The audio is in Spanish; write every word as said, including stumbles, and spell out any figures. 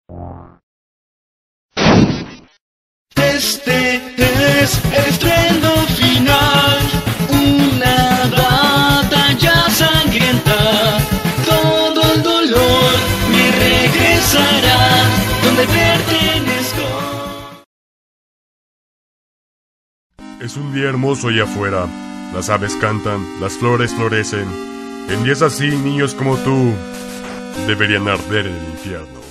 Este es el estreno final, una batalla sangrienta. Todo el dolor me regresará donde pertenezco. Es un día hermoso allá afuera. Las aves cantan, las flores florecen. En días así, niños como tú deberían arder en el infierno.